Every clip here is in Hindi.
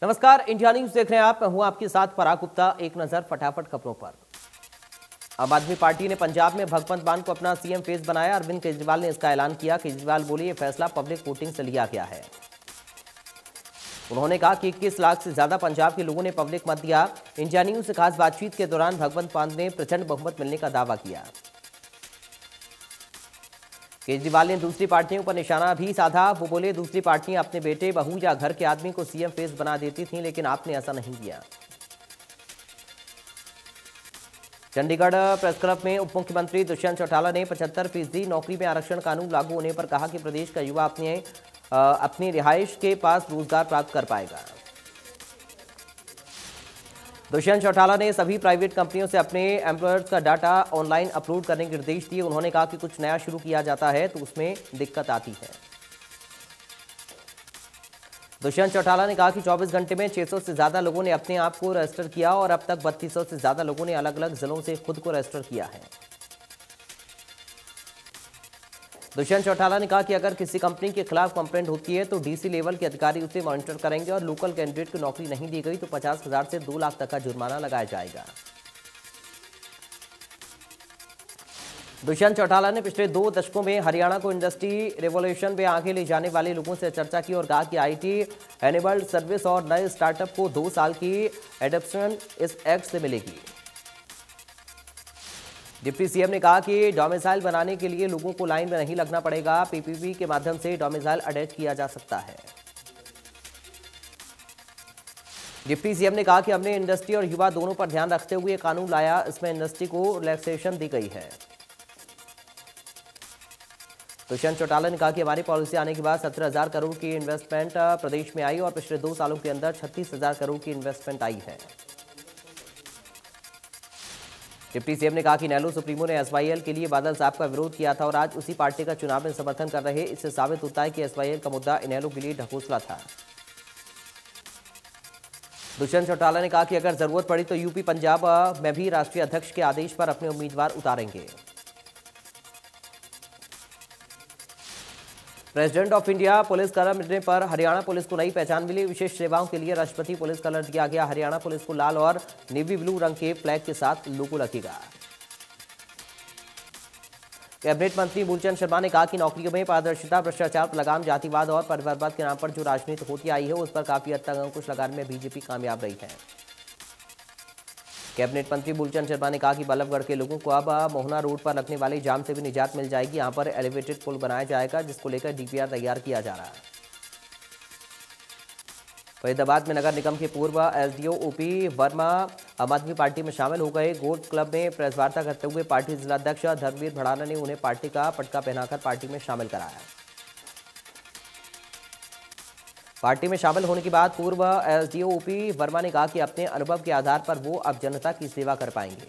नमस्कार, इंडिया न्यूज देख रहे हैं आप। मैं हूं आपके साथ पराग गुप्ता। एक नजर फटाफट खबरों पर। आम आदमी पार्टी ने पंजाब में भगवंत मान को अपना सीएम फेस बनाया। अरविंद केजरीवाल ने इसका ऐलान किया। केजरीवाल बोले, ये फैसला पब्लिक वोटिंग से लिया गया है। उन्होंने कहा कि 21 लाख से ज्यादा पंजाब के लोगों ने पब्लिक मत दिया। इंडिया न्यूज से खास बातचीत के दौरान भगवंत मान ने प्रचंड बहुमत मिलने का दावा किया। केजरीवाल ने दूसरी पार्टियों पर निशाना भी साधा। वो बोले, दूसरी पार्टियां अपने बेटे, बहू या घर के आदमी को सीएम फेस बना देती थीं, लेकिन आपने ऐसा नहीं किया। चंडीगढ़ प्रेस क्लब में उप मुख्यमंत्री दुष्यंत चौटाला ने 75% नौकरी में आरक्षण कानून लागू होने पर कहा कि प्रदेश का युवा अपनी रिहाइश के पास रोजगार प्राप्त कर पाएगा। दुष्यंत चौटाला ने सभी प्राइवेट कंपनियों से अपने एम्प्लॉयर्स का डाटा ऑनलाइन अपलोड करने के निर्देश दिए। उन्होंने कहा कि कुछ नया शुरू किया जाता है तो उसमें दिक्कत आती है। दुष्यंत चौटाला ने कहा कि 24 घंटे में 600 से ज्यादा लोगों ने अपने आप को रजिस्टर किया और अब तक 3200 से ज्यादा लोगों ने अलग अलग जिलों से खुद को रजिस्टर किया है। दुष्यंत चौटाला ने कहा कि अगर किसी कंपनी के खिलाफ कंप्लेंट होती है तो डीसी लेवल के अधिकारी उसे मॉनिटर करेंगे और लोकल कैंडिडेट को नौकरी नहीं दी गई तो 50,000 से 2 लाख तक का जुर्माना लगाया जाएगा। दुष्यंत चौटाला ने पिछले 2 दशकों में हरियाणा को इंडस्ट्री रेवोल्यूशन में आगे ले जाने वाले लोगों से चर्चा की और कहा कि आईटी एनेबल्ड सर्विस और नए स्टार्टअप को 2 साल की एडॉप्शन इस एक्ट से मिलेगी। डिप्टी सीएम ने कहा कि डोमिसाइल बनाने के लिए लोगों को लाइन में नहीं लगना पड़ेगा। पीपीपी के माध्यम से डोमिसाइल अटैच किया जा सकता है। डिप्टी सीएम ने कहा कि हमने इंडस्ट्री और युवा दोनों पर ध्यान रखते हुए कानून लाया। इसमें इंडस्ट्री को रिलैक्सेशन दी गई है। दुष्यंत चौटाला ने कहा कि हमारी पॉलिसी आने के बाद 17,000 करोड़ की इन्वेस्टमेंट प्रदेश में आई और पिछले 2 सालों के अंदर 36,000 करोड़ की इन्वेस्टमेंट आई है। डिप्टी सीएम ने कहा कि नेहरू सुप्रीमो ने एसवाईएल के लिए बादल साहब का विरोध किया था और आज उसी पार्टी का चुनाव में समर्थन कर रहे। इससे साबित होता है कि एसवाईएल का मुद्दा इनेलो के लिए ढकोसला था। दुष्यंत चौटाला ने कहा कि अगर जरूरत पड़ी तो यूपी पंजाब में भी राष्ट्रीय अध्यक्ष के आदेश पर अपने उम्मीदवार उतारेंगे। President of India police colour मिलने पर हरियाणा पुलिस को नई पहचान मिली। विशेष सेवाओं के लिए राष्ट्रपति पुलिस कलर दिया गया। हरियाणा पुलिस को लाल और नेवी ब्लू रंग के फ्लैग के साथ लोगो लगेगा। कैबिनेट मंत्री मूलचंद शर्मा ने कहा कि नौकरियों में पारदर्शिता, भ्रष्टाचार पर लगाम, जातिवाद और परिवारवाद के नाम पर जो राजनीति होती आई है उस पर काफी हद तक अंकुश लगाने में बीजेपी कामयाब रही है। कैबिनेट मंत्री मूलचंद शर्मा ने कहा कि बल्लभगढ़ के लोगों को अब मोहना रोड पर लगने वाले जाम से भी निजात मिल जाएगी। यहां पर एलिवेटेड पुल बनाया जाएगा जिसको लेकर डीपीआर तैयार किया जा रहा है। फरीदाबाद में नगर निगम के पूर्व एसडीओ ओपी वर्मा आम आदमी पार्टी में शामिल हो गए। गोल्फ क्लब में प्रेस वार्ता करते हुए पार्टी जिलाध्यक्ष धर्मवीर भड़ाना ने उन्हें पार्टी का पटका पहनाकर पार्टी में शामिल कराया। पार्टी में शामिल होने के बाद पूर्व एसडीओ ओपी वर्मा ने कहा कि अपने अनुभव के आधार पर वो अब जनता की सेवा कर पाएंगे।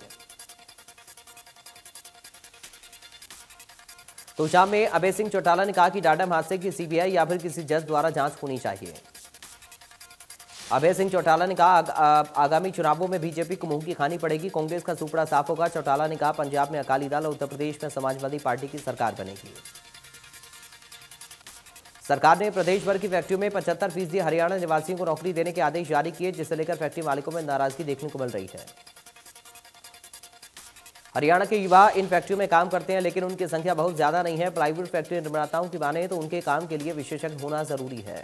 तो शाम में अभय सिंह चौटाला ने कहा कि डाडम हादसे की सीबीआई या फिर किसी जज द्वारा जांच होनी चाहिए। अभय सिंह चौटाला ने कहा आगामी चुनावों में बीजेपी को मुंह की खानी पड़ेगी। कांग्रेस का सुपड़ा साफ होगा। चौटाला ने कहा पंजाब में अकाली दल और उत्तर प्रदेश में समाजवादी पार्टी की सरकार बनेगी। सरकार ने प्रदेश भर की फैक्ट्रियों में 75% हरियाणा निवासियों को नौकरी देने के आदेश जारी किए, जिसे लेकर फैक्ट्री मालिकों में नाराजगी देखने को मिल रही है। हरियाणा के युवा इन फैक्ट्रियों में काम करते हैं लेकिन उनकी संख्या बहुत ज्यादा नहीं है। प्लाईवुड फैक्ट्री निर्माताओं की माने तो उनके काम के लिए विशेषज्ञ होना जरूरी है।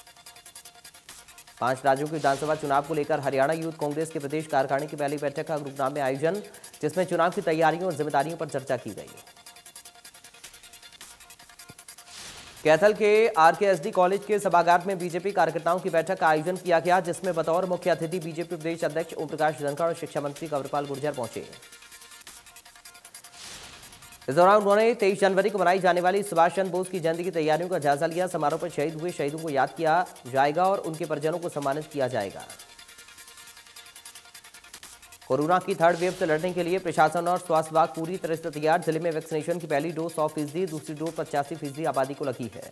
5 राज्यों के विधानसभा चुनाव को लेकर हरियाणा यूथ कांग्रेस के प्रदेश कार्यकारिणी की पहली बैठक का गुरुग्राम में आयोजन, जिसमें चुनाव की तैयारियों और जिम्मेदारियों पर चर्चा की गई। कैथल के आरकेएसडी कॉलेज के सभागार में बीजेपी कार्यकर्ताओं की बैठक का आयोजन किया गया, जिसमें बतौर मुख्य अतिथि बीजेपी प्रदेश अध्यक्ष ओम प्रकाश धनखड़ और शिक्षा मंत्री कंवरपाल गुर्जर पहुंचे। इस दौरान उन्होंने 23 जनवरी को मनाई जाने वाली सुभाष चंद्र बोस की जयंती की तैयारियों का जायजा लिया। समारोह पर शहीद हुए शहीदों को याद किया जाएगा और उनके परिजनों को सम्मानित किया जाएगा। कोरोना की 3rd वेव से लड़ने के लिए प्रशासन और स्वास्थ्य विभाग पूरी तरह से तैयार। जिले में वैक्सीनेशन की पहली डोज 100%, दूसरी डोज 85% आबादी को लगी है।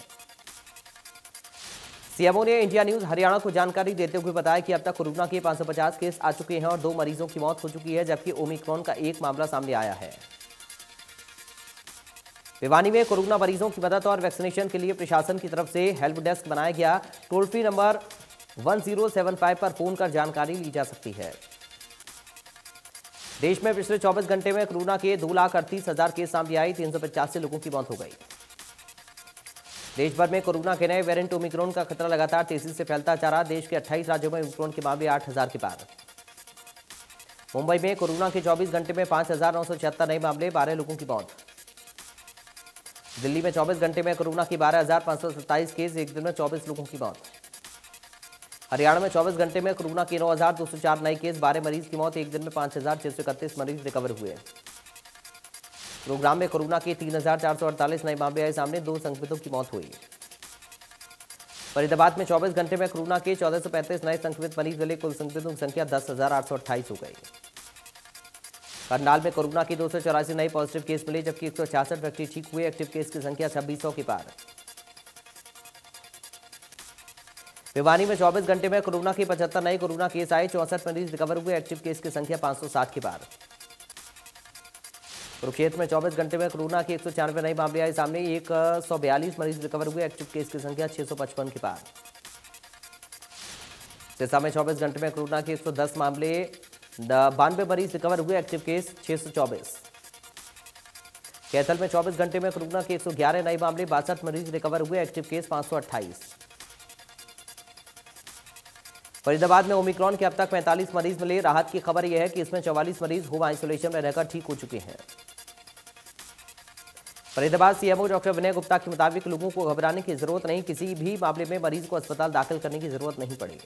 सीएमओ ने इंडिया न्यूज हरियाणा को जानकारी देते हुए बताया कि अब तक कोरोना के 550 केस आ चुके हैं और 2 मरीजों की मौत हो चुकी है, जबकि ओमिक्रॉन का 1 मामला सामने आया है। भिवानी में कोरोना मरीजों की मदद और वैक्सीनेशन के लिए प्रशासन की तरफ से हेल्प डेस्क बनाया गया। टोल फ्री नंबर 1075 पर फोन कर जानकारी ली जा सकती है। देश में पिछले 24 घंटे में कोरोना के 2,38,000 केस सामने आए, 385 लोगों की मौत हो गई। देश भर में कोरोना के नए वेरिएंट ओमिक्रॉन का खतरा लगातार तेजी से फैलता जा रहा। देश के 28 राज्यों में ओमिक्रॉन के मामले 8,000 के पार। मुंबई में कोरोना के 24 घंटे में 5,976 नए मामले, 12 लोगों की मौत। दिल्ली में 24 घंटे में कोरोना की 12,527 केस, एक दिन में 24 लोगों की मौत। हरियाणा में 24 घंटे में कोरोना के 9,204 नए केस, 12 मरीज की मौत, एक दिन में 5,631 मरीज रिकवर हुए। गुरुग्राम में कोरोना के 3,448 नए मामले आए सामने, 2 संक्रमितों की मौत हुई। फरीदाबाद में 24 घंटे में कोरोना के 1,435 नए संक्रमित मरीज मिले, कुल संक्रमितों की संख्या 10,828 हो गई। करनाल में कोरोना के 284 नए पॉजिटिव केस मिले, जबकि 166 व्यक्ति ठीक हुए, एक्टिव केस की संख्या 2600 के पार। भिवानी में 24 घंटे में कोरोना के 75 नए कोरोना केस आए, 64 मरीज रिकवर हुए, एक्टिव केस की संख्या 560 के पार। कुरुक्षेत्र में 24 घंटे में कोरोना के 196 नए मामले आए सामने, 142 मरीज रिकवर हुए, एक्टिव केस की संख्या 655 के पार। सिरसा में 24 घंटे में कोरोना के 110 मामले, 92 मरीज रिकवर हुए, एक्टिव केस 624। कैथल में 24 घंटे में कोरोना के 111 नए मामले, 62 मरीज रिकवर हुए, एक्टिव केस 528। फरीदाबाद में ओमिक्रॉन के अब तक 45 मरीज मिले। राहत की खबर यह है कि इसमें 44 मरीज होम आइसोलेशन में रहकर ठीक हो चुके हैं। फरीदाबाद सीएमओ डॉक्टर विनय गुप्ता के मुताबिक लोगों को घबराने की जरूरत नहीं, किसी भी मामले में मरीज को अस्पताल दाखिल करने की जरूरत नहीं पड़ी।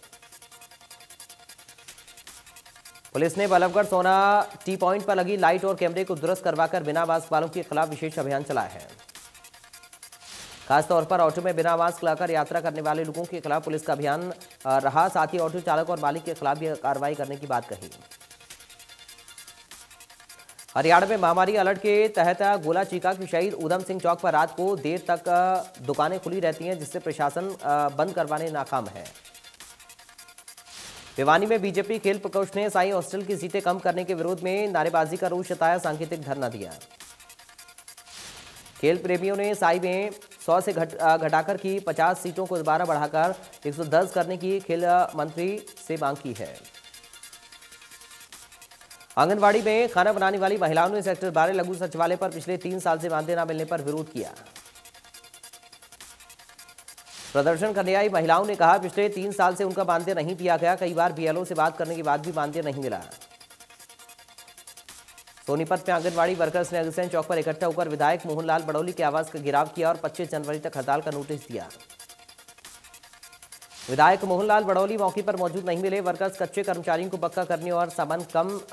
पुलिस ने बल्लभगढ़ सोना टी पॉइंट पर लगी लाइट और कैमरे को दुरुस्त करवाकर बिना मास्क वालों के खिलाफ विशेष अभियान चलाया है। खासतौर पर ऑटो में बिना मास्क लगाकर यात्रा करने वाले लोगों के खिलाफ पुलिस का अभियान रहा। साथ ही ऑटो चालक और मालिक के खिलाफ भी कार्रवाई करने की बात कही। हरियाणा में महामारी अलर्ट के तहत गोला चीका की शहीद उधम सिंह चौक पर रात को देर तक दुकानें खुली रहती हैं, जिससे प्रशासन बंद करवाने नाकाम है। भिवानी में बीजेपी खेल प्रकोष्ठ ने साई हॉस्टल की सीटें कम करने के विरोध में नारेबाजी का रोष जताया, सांकेतिक धरना दिया। खेल प्रेमियों ने साई में 100 से घटाकर की 50 सीटों को दोबारा बढ़ाकर 110 करने की खेल मंत्री से मांग की है। आंगनवाड़ी में खाना बनाने वाली महिलाओं ने सेक्टर 12 लघु सचिवालय पर पिछले 3 साल से मानदेय न मिलने पर विरोध किया। प्रदर्शन करने आई महिलाओं ने कहा, पिछले 3 साल से उनका मानदेय नहीं दिया गया। कई बार बीएलओ से बात करने के बाद भी मानदेय नहीं मिला। सोनीपत में आंगनवाड़ी वर्कर्स ने अग्रसेन चौक पर इकट्ठा होकर विधायक मोहनलाल बड़ौली के आवास का घेराव किया और 25 जनवरी तक हड़ताल का नोटिस दिया। विधायक मोहनलाल बड़ौली मौके पर मौजूद नहीं मिले। वर्कर्स कच्चे कर्मचारियों को पक्का करने और समान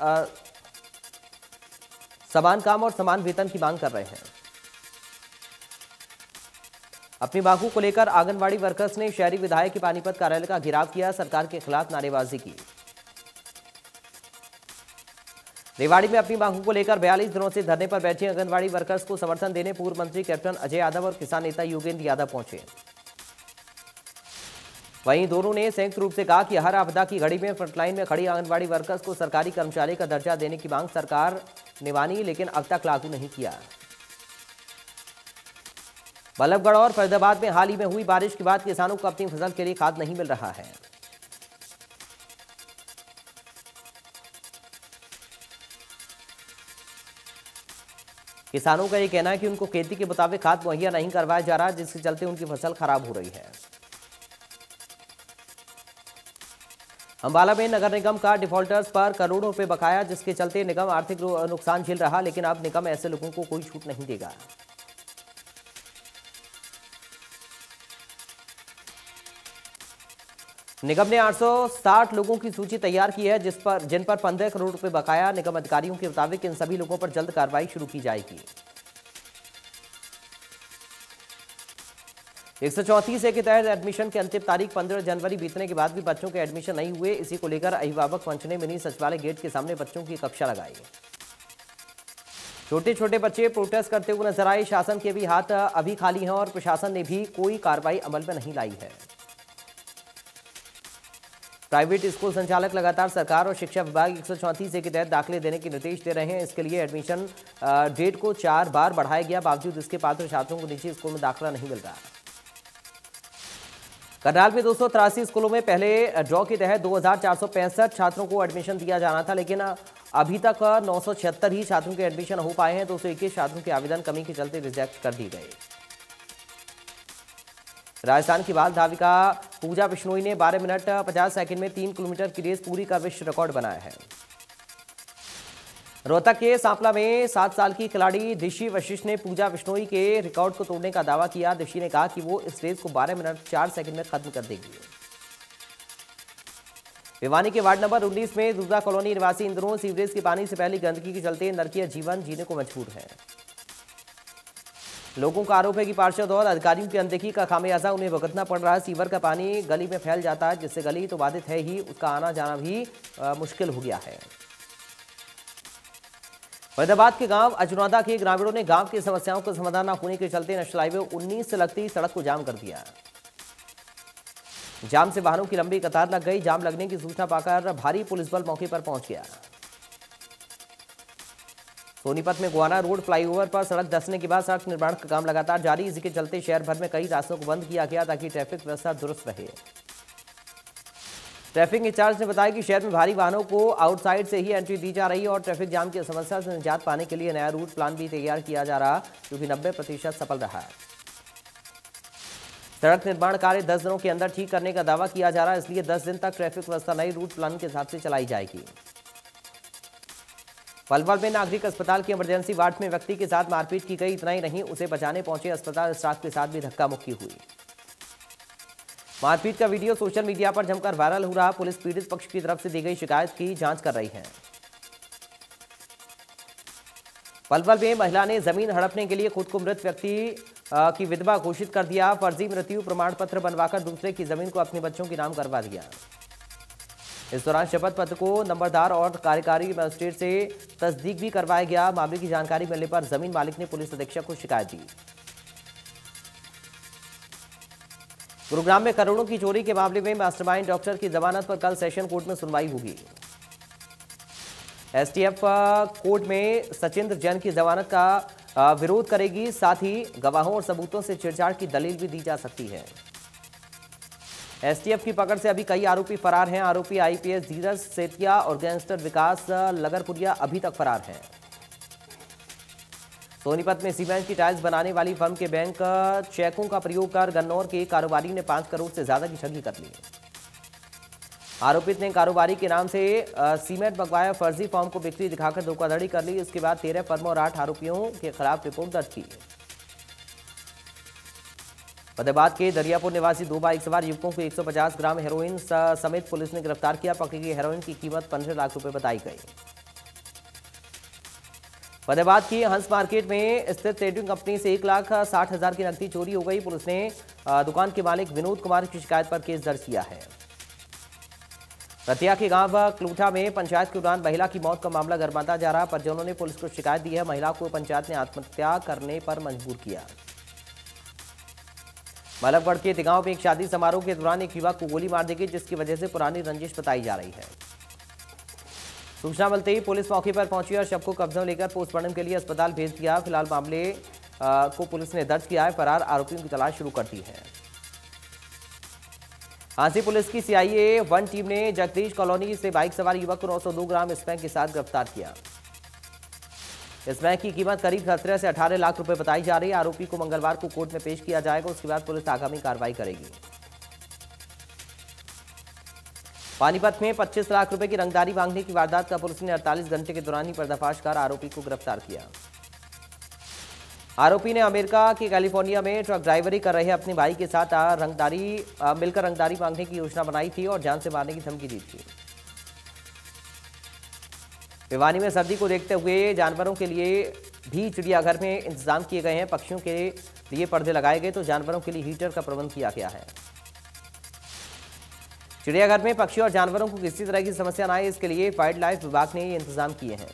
काम और समान वेतन की मांग कर रहे हैं। अपनी मांगों को लेकर आंगनवाड़ी वर्कर्स ने शहरी विधायक के पानीपत कार्यालय का घेराव किया, सरकार के खिलाफ नारेबाजी की। रेवाड़ी में अपनी मांगों को लेकर 42 दिनों से धरने पर बैठे आंगनवाड़ी वर्कर्स को समर्थन देने पूर्व मंत्री कैप्टन अजय यादव और किसान नेता योगेंद्र यादव पहुंचे। वहीं दोनों ने संयुक्त रूप से कहा कि हर आपदा की घड़ी में फ्रंटलाइन में खड़ी आंगनवाड़ी वर्कर्स को सरकारी कर्मचारी का दर्जा देने की मांग सरकार ने मानी, लेकिन अब तक लागू नहीं किया। बल्लभगढ़ और फरीदाबाद में हाल ही में हुई बारिश के बाद किसानों को अपनी फसल के लिए खाद नहीं मिल रहा है। किसानों का यह कहना है कि उनको खेती के मुताबिक खाद मुहैया नहीं करवाया जा रहा, जिसके चलते उनकी फसल खराब हो रही है। अंबाला में नगर निगम का डिफॉल्टर्स पर करोड़ों रुपए बकाया, जिसके चलते निगम आर्थिक नुकसान झेल रहा, लेकिन अब निगम ऐसे लोगों को कोई छूट नहीं देगा। निगम ने 860 लोगों की सूची तैयार की है, जिन पर 15 करोड़ रुपए बकाया। निगम अधिकारियों के मुताबिक इन सभी लोगों पर जल्द कार्रवाई शुरू की जाएगी। 134 ए के तहत एडमिशन की अंतिम तारीख 15 जनवरी बीतने के बाद भी बच्चों के एडमिशन नहीं हुए। इसी को लेकर अभिभावक मंच ने मिनी सचिवालय गेट के सामने बच्चों की कक्षा लगाई। छोटे छोटे बच्चे प्रोटेस्ट करते हुए नजर आए। शासन के भी हाथ अभी खाली हैं और प्रशासन ने भी कोई कार्रवाई अमल में नहीं लाई है। प्राइवेट स्कूल संचालक लगातार सरकार और शिक्षा विभाग 134 ए के तहत दाखिले देने के निर्देश दे रहे हैं। इसके लिए एडमिशन डेट को 4 बार बढ़ाया गया, बावजूद इसके पात्र छात्रों को निजी स्कूल में दाखिला नहीं मिल रहा। करनाल में 283 स्कूलों में पहले ड्रॉ के तहत 2465 छात्रों को एडमिशन दिया जाना था, लेकिन अभी तक 976 ही छात्रों के एडमिशन हो पाए हैं। 221 छात्रों के आवेदन कमी के चलते रिजेक्ट कर दिए गए। राजस्थान की बाल धाविका पूजा बिश्नोई ने 12 मिनट 50 सेकंड में 3 किलोमीटर की रेस पूरी कर विश्व रिकॉर्ड बनाया है। रोहतक के सांपला में 7 साल की खिलाड़ी दिशी वशिष्ठ ने पूजा बिश्नोई के रिकॉर्ड को तोड़ने का दावा किया। दिशी ने कहा कि वो इस रेस को 12 मिनट 4 सेकंड में खत्म कर देगी। भिवानी के वार्ड नंबर 19 में दुर्गा कॉलोनी निवासी इन दिनों सीवरेज के पानी से फैली गंदगी के चलते नरकीय जीवन जीने को मजबूर है। लोगों का आरोप है कि पार्षद और अधिकारियों की अनदेखी का खामियाजा उन्हें भुगतना पड़ रहा है। सीवर का पानी गली में फैल जाता है, जिससे गली तो बाधित है ही, उसका आना जाना भी मुश्किल हो गया है। फरीदाबाद के गांव अजनौदा के ग्रामीणों ने गांव की समस्याओं का समाधान न होने के चलते नेशनल हाईवे 19 से लगती सड़क को जाम कर दिया। जाम से वाहनों की लंबी कतार लग गई। जाम लगने की सूचना पाकर भारी पुलिस बल मौके पर पहुंच गया। सोनीपत में गोहाना रोड फ्लाईओवर पर सड़क धंसने के बाद सड़क निर्माण का काम लगातार जारी। इसी के चलते शहर भर में कई रास्तों को बंद किया गया ताकि ट्रैफिक व्यवस्था दुरुस्त रहे। ट्रैफिक इंचार्ज ने बताया कि शहर में भारी वाहनों को आउटसाइड से ही एंट्री दी जा रही है और ट्रैफिक जाम की समस्या से निजात पाने के लिए नया रूट प्लान भी तैयार किया जा रहा, जो कि 90% सफल रहा है। सड़क निर्माण कार्य 10 दिनों के अंदर ठीक करने का दावा किया जा रहा है, इसलिए 10 दिन तक ट्रैफिक व्यवस्था नई रूट प्लान के हिसाब से चलाई जाएगी। पलवल में नागरिक अस्पताल के इमरजेंसी वार्ड में व्यक्ति के साथ मारपीट की गई। इतना ही नहीं, उसे बचाने पहुंचे अस्पताल स्टाफ के साथ भी धक्का मुक्की हुई। मारपीट का वीडियो सोशल मीडिया पर जमकर वायरल हो रहा। पुलिस पीड़ित पक्ष की तरफ से दी गई शिकायत की जांच कर रही है। पलवल में महिला ने जमीन हड़पने के लिए खुद को मृत व्यक्ति की विधवा घोषित कर दिया। फर्जी मृत्यु प्रमाण पत्र बनवाकर दूसरे की जमीन को अपने बच्चों के नाम करवा दिया। इस दौरान शपथ पत्र को नंबरदार और कार्यकारी मजिस्ट्रेट से तस्दीक भी करवाया गया। मामले की जानकारी मिलने पर जमीन मालिक ने पुलिस अधीक्षक को शिकायत दी। गुरुग्राम में करोड़ों की चोरी के मामले में मास्टरमाइंड डॉक्टर की जमानत पर कल सेशन कोर्ट में सुनवाई होगी। एसटीएफ कोर्ट में सचिंद्र जैन की जमानत का विरोध करेगी। साथ ही गवाहों और सबूतों से छेड़छाड़ की दलील भी दी जा सकती है। एसटीएफ की पकड़ से अभी कई आरोपी फरार हैं। आरोपी आईपीएस धीरज सेतिया और गैंगस्टर विकास लगरपुरिया अभी तक फरार हैं। सोनीपत में सीमेंट की टाइल्स बनाने वाली फर्म के बैंक चेकों का प्रयोग कर गन्नौर के कारोबारी ने 5 करोड़ से ज्यादा की ठगी कर ली। आरोपित ने कारोबारी के नाम से सीमेंट मंगवाया। फर्जी फॉर्म को बिक्री दिखाकर धोखाधड़ी कर ली। इसके बाद 13 फर्मों और 8 आरोपियों के खिलाफ रिपोर्ट दर्ज की। फतेहाबाद के दरियापुर निवासी 2 बाइक सवार युवकों को 150 ग्राम हेरोइन समेत पुलिस ने गिरफ्तार किया। पकड़ी गई हेरोइन की कीमत 15 लाख रुपए बताई गई। फतेहाबाद की हंस मार्केट में स्थित ट्रेडिंग कंपनी से 1,60,000 की नकदी चोरी हो गई। पुलिस ने दुकान के मालिक विनोद कुमार की शिकायत पर केस दर्ज किया है। रतिया के गांव क्लूठा में पंचायत के दौरान महिला की मौत का मामला गरमाता जा रहा। परिजनों ने पुलिस को शिकायत दी है। महिला को पंचायत ने आत्महत्या करने पर मजबूर किया। मलकगढ़ के तिगांव में एक शादी समारोह के दौरान एक युवक को गोली मार दी गई, जिसकी वजह से पुरानी रंजिश बताई जा रही है। सूचना मिलते ही पुलिस मौके पर पहुंची और शव को कब्जे में लेकर पोस्टमार्टम के लिए अस्पताल भेज दिया। फिलहाल मामले को पुलिस ने दर्ज किया है। फरार आरोपियों की तलाश शुरू कर दी है। हांसी पुलिस की सीआईए 1 टीम ने जगदीश कॉलोनी से बाइक सवार युवक को 902 ग्राम स्मैक के साथ गिरफ्तार किया। स्मैक की कीमत करीब 17 से 18 लाख रुपए बताई जा रही है। आरोपी को मंगलवार को कोर्ट में पेश किया जाएगा। उसके बाद पुलिस आगामी कार्रवाई करेगी। पानीपत में 25 लाख रुपए की रंगदारी मांगने की वारदात का पुलिस ने 48 घंटे के दौरान ही पर्दाफाश कर आरोपी को गिरफ्तार किया। आरोपी ने अमेरिका के कैलिफोर्निया में ट्रक ड्राइवरी कर रहे अपने भाई के साथ मिलकर रंगदारी मांगने की योजना बनाई थी और जान से मारने की धमकी दी थी। भिवानी में सर्दी को देखते हुए जानवरों के लिए भी चिड़ियाघर में इंतजाम किए गए हैं। पक्षियों के लिए पर्दे लगाए गए तो जानवरों के लिए हीटर का प्रबंध किया गया है। चिड़ियाघर में पक्षियों और जानवरों को किसी तरह की समस्या न आए, इसके लिए वाइल्ड लाइफ विभाग ने ये इंतजाम किए हैं।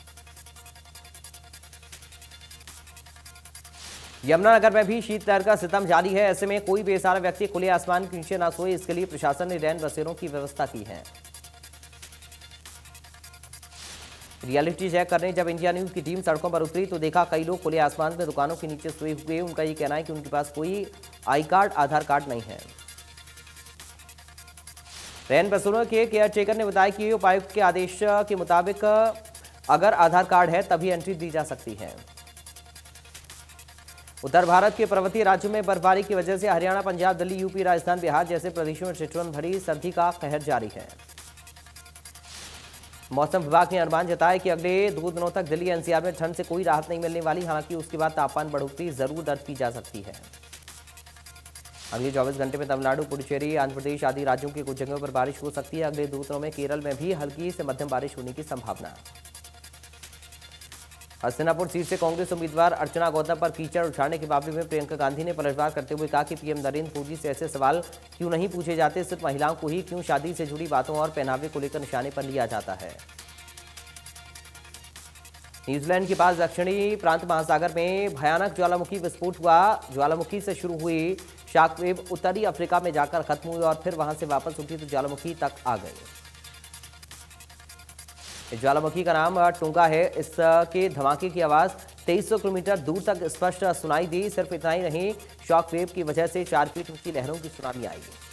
यमुनानगर में भी शीतलहर का सितम जारी है। ऐसे में कोई बेसहारा व्यक्ति खुले आसमान के नीचे न सोए, इसके लिए प्रशासन ने रैन बसेरों की व्यवस्था की है। रियलिटी चेक करने जब इंडिया न्यूज की टीम सड़कों पर उतरी तो देखा कई लोग खुले आसमान में दुकानों के नीचे सोए हुए। उनका ये कहना है कि उनके पास कोई आई कार्ड, आधार कार्ड नहीं है। रैन बसेरा के केयरटेकर ने बताया कि उपायुक्त के आदेश के मुताबिक अगर आधार कार्ड है तभी एंट्री दी जा सकती है। उत्तर भारत के पर्वतीय राज्यों में बर्फबारी की वजह से हरियाणा, पंजाब, दिल्ली, यूपी, राजस्थान, बिहार जैसे प्रदेशों में ठिठुरन भरी सर्दी का कहर जारी है। मौसम विभाग ने अनुमान जताया कि अगले 2 दिनों तक दिल्ली एनसीआर में ठंड से कोई राहत नहीं मिलने वाली, हालांकि उसके बाद तापमान बढ़ोतरी जरूर दर्ज की जा सकती है। अगले 24 घंटे में तमिलनाडु, पुडुचेरी, आंध्र प्रदेश आदि राज्यों के कुछ जगहों पर बारिश हो सकती है। अगले 2 दिनों में केरल में भी हल्की से मध्यम बारिश होने की संभावना। हस्तिनापुर सीट से कांग्रेस उम्मीदवार अर्चना गौतम पर कीचड़ उछालने के मामले में प्रियंका गांधी ने पलटवार करते हुए कहा कि पीएम नरेंद्र मोदी से ऐसे सवाल क्यों नहीं पूछे जाते, सिर्फ महिलाओं को ही क्यों शादी से जुड़ी बातों और पहनावे को लेकर निशाने पर लिया जाता है। न्यूजीलैंड के पास दक्षिणी प्रांत महासागर में भयानक ज्वालामुखी विस्फोट हुआ। ज्वालामुखी से शुरू हुई शॉकवेव उत्तरी अफ्रीका में जाकर खत्म हुई और फिर वहां से वापस उठी तो ज्वालामुखी तक आ गई। इस ज्वालामुखी का नाम टोंगा है। इसके धमाके की आवाज 2300 किलोमीटर दूर तक स्पष्ट सुनाई दी। सिर्फ इतना ही नहीं, शॉकवेव की वजह से 4 फीट ऊंची लहरों की सुनामी आई।